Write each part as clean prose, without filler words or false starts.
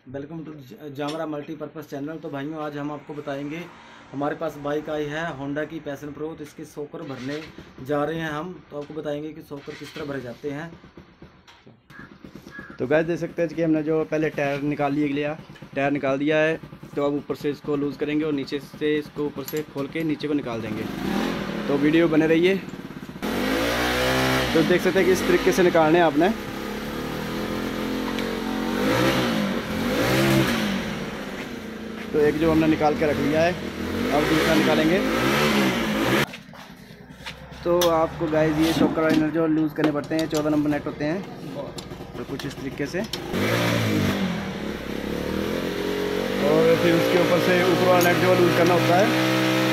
Welcome to Jamra multipurpose channel. तो भाइयों, आज हम आपको बताएंगे, हमारे पास बाइक आई है होंडा की पैशन प्रो। तो इसके शॉकर भरने जा रहे हैं हम। तो आपको बताएंगे कि शॉकर किस तरह भरे जाते हैं। तो गाइस देख सकते हैं कि हमने जो पहले टायर निकाल दिया है। तो अब ऊपर से इसको लूज़ करेंगे और नीचे से इसको ऊपर से खोल के नीचे को निकाल देंगे। तो वीडियो बने रहिए। तो देख सकते हैं कि इस तरीके से निकालने हैं आपने। तो एक जो हमने निकाल के रख लिया है, अब दूसरा निकालेंगे। तो आपको गाइस ये शॉकर लाइनर जो लूज़ करने पड़ते हैं, 14 नंबर नेट होते हैं। तो कुछ इस तरीके से, और फिर उसके ऊपर से ऊपर वाला नेट जो लूज़ करना होता है।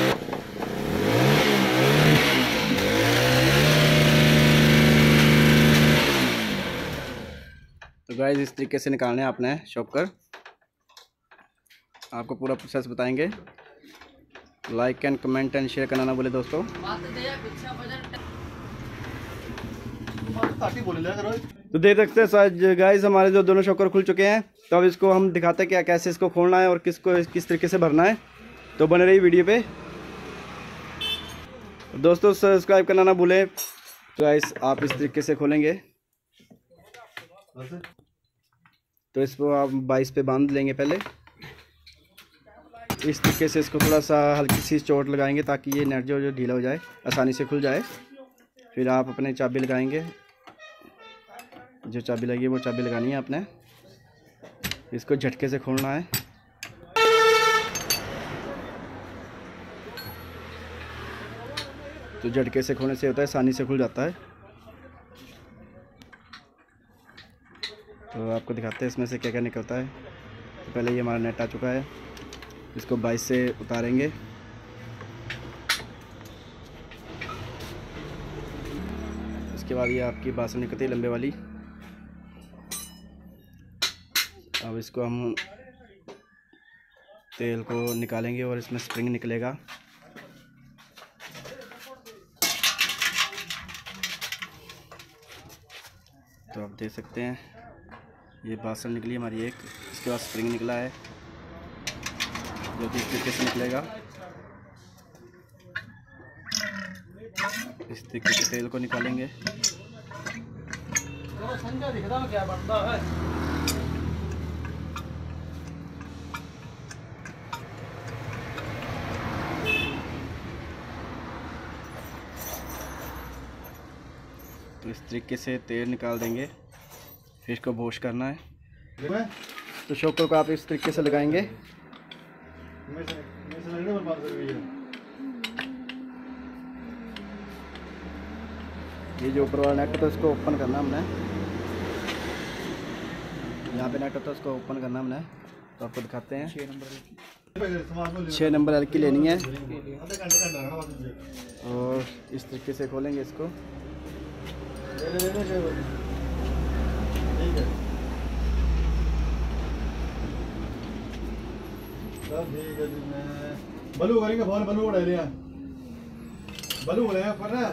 तो गाइस इस तरीके से निकालने हैं आपने शॉकर। आपको पूरा प्रोसेस बताएंगे। Like and comment and share करना ना भूले दोस्तों। तो देख सकते हैं गाइस हमारे जो दोनों शॉकर खुल चुके हैं। तो अब इसको हम दिखाते हैं क्या कैसे इसको खोलना है और किस तरीके से भरना है। तो बने रही वीडियो पे दोस्तों, सब्सक्राइब करना ना भूलें। तो गाइस आप इस तरीके से खोलेंगे। तो इसको आप 22 पे बांध लेंगे। पहले इस तरीके से इसको थोड़ा सा हल्की सी चोट लगाएंगे ताकि ये नेट जो ढीला हो जाए, आसानी से खुल जाए। फिर आप अपने चाबी लगाएंगे। जो चाबी लगी है वो चाबी लगानी है आपने। इसको झटके से खोलना है। तो झटके से खोलने से होता है, आसानी से खुल जाता है। तो आपको दिखाते हैं इसमें से क्या क्या निकलता है। तो पहले ये हमारा नेट आ चुका है, इसको 22 से उतारेंगे। इसके बाद ये आपकी बांसुरी निकलती है लंबे वाली। अब इसको हम तेल को निकालेंगे और इसमें स्प्रिंग निकलेगा। तो आप देख सकते हैं ये बांसुरी निकली हमारी एक। इसके बाद स्प्रिंग निकला है जो कि इस तरीके से निकलेगा। इस तरीके से तेल को निकालेंगे। तो इस तरीके से तेल निकाल देंगे। फिर इसको वॉश करना है। तो शॉकर को आप इस तरीके से लगाएंगे। ये जो ऊपर वाला नेट होता है उसको ओपन करना हमने। यहाँ पे नेट होता है उसको ओपन करना हमने। तो आपको दिखाते हैं 6 नंबर एल की लेनी है। और इस तरीके से खोलेंगे इसको। बलू करेंगे फोन बलू उड़ा लिया बलू उड़े पर ना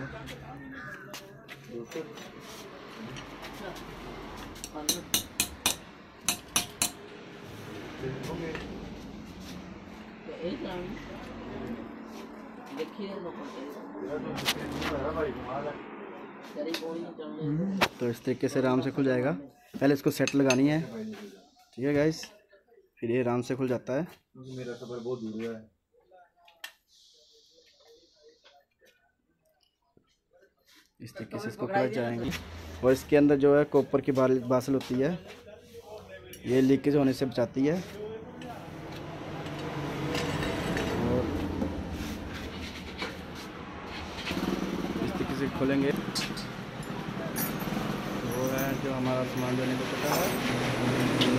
तो इस तरीके से आराम से खुल जाएगा। पहले इसको सेट लगानी है, ठीक है गाइस, फिर ये आराम से खुल जाता है। मेरा सफर बहुत दूर है। इस तरीके से इसको खुल जाएंगे। और इसके अंदर जो है कॉपर की बासल होती है, ये लीकेज होने से बचाती है। और इस तरीके से खोलेंगे। वो है जो हमारा सामान जो नहीं पता है।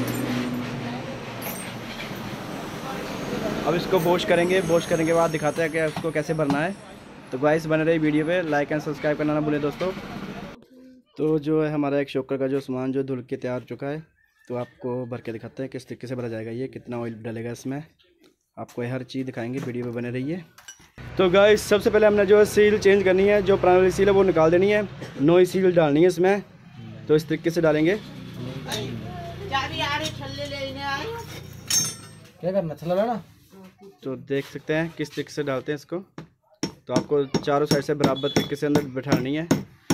अब इसको वॉश करेंगे। वॉश करने के बाद दिखाते हैं कि उसको कैसे भरना है। तो गाइस बने रही वीडियो पे, लाइक एंड सब्सक्राइब करना ना भूलें दोस्तों। तो जो है हमारा एक शॉकर का जो सामान जो धुल के तैयार चुका है। तो आपको भर के दिखाते हैं किस तरीके से भरा जाएगा, ये कितना ऑयल डलेगा इसमें। आपको हर चीज़ दिखाएंगे, वीडियो पे बने रहिए। तो गाइस सबसे पहले हमने जो है सील चेंज करनी है। जो पुरानी सील है वो निकाल देनी है, नई सील डालनी है इसमें। तो इस तरीके से डालेंगे। क्या करना, छल्ला लाना। तो देख सकते हैं किस तरीके से डालते हैं इसको। तो आपको चारों साइड से बराबर तरीके से अंदर बिठानी है।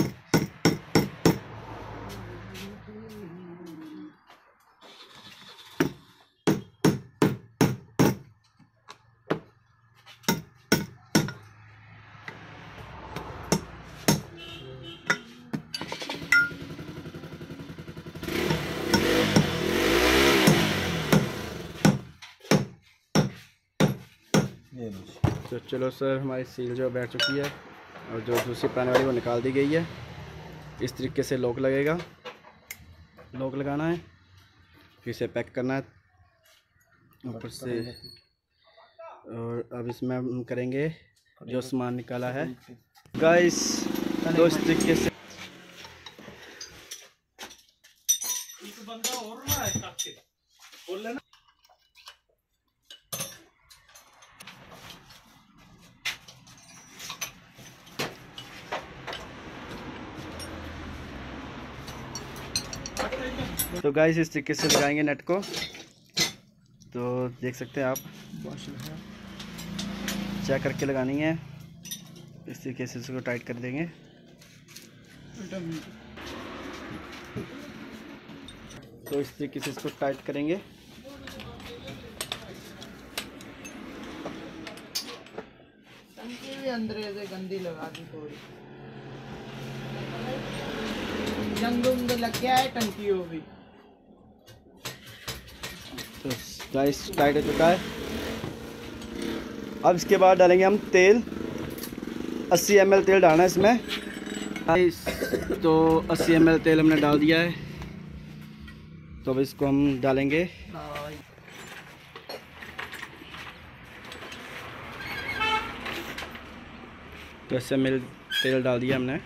तो चलो सर, हमारी सील जो बैठ चुकी है और जो दूसरी पुराने वाली वो निकाल दी गई है। इस तरीके से लॉक लगेगा, लॉक लगाना है, फिर इसे पैक करना है ऊपर से। और अब इसमें हम करेंगे जो सामान निकाला है गाइस, तो इस तरीके से। तो गाइस इस तरीके से लगाएंगे नेट को। तो देख सकते हैं आप, चेक करके लगानी है। इस तरीके से इसको टाइट कर देंगे। तो इस तरीके से इसको टाइट करेंगे। अंदर से गंदी लगा दी थोड़ी, जंग लग गया है टंकी हो भी। तो गाइस टाइट हो चुका है। अब इसके बाद डालेंगे हम तेल। 80 ml तेल डालना है इसमें गाइस। तो 80 ml तेल हमने डाल दिया है। तो अब इसको हम डालेंगे। तो 80 ml तेल डाल दिया हमने।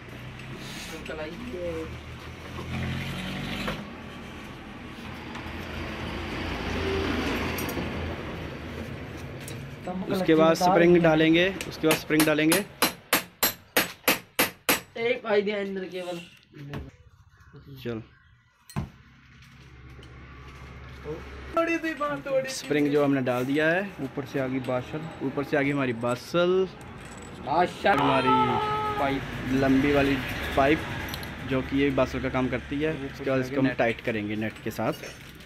उसके बाद स्प्रिंग डालेंगे। एक भाई दिया अंदर केवल। चल स्प्रिंग जो हमने डाल दिया है। ऊपर से आ गई हमारी बासल, हमारी पाइप, लंबी वाली पाइप जो कि ये बासल का काम करती है। उसके बाद इसको हम टाइट करेंगे नेट के साथ।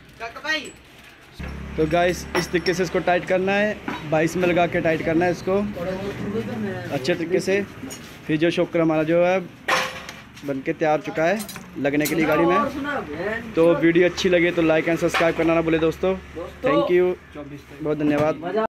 तो गाइस इस तरीके से इसको टाइट करना है, 22 में लगा के टाइट करना है इसको अच्छे तरीके से। फिर जो शॉकर हमारा जो है बन के तैयार चुका है लगने के लिए गाड़ी में। तो वीडियो अच्छी लगे तो लाइक एंड सब्सक्राइब करना ना भूले दोस्तों। थैंक यू, बहुत धन्यवाद।